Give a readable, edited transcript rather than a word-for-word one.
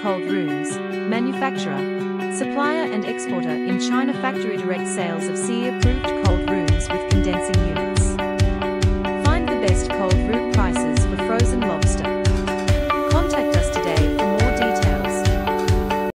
cold rooms. Manufacturer, supplier and exporter in China. Factory direct sales of CE approved cold rooms with condensing units.